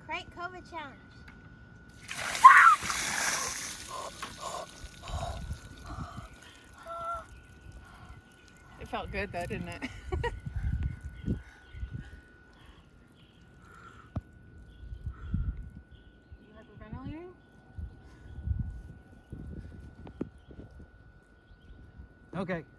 Crank COVID challenge. It felt good though, didn't it? You hyperventilating? Okay.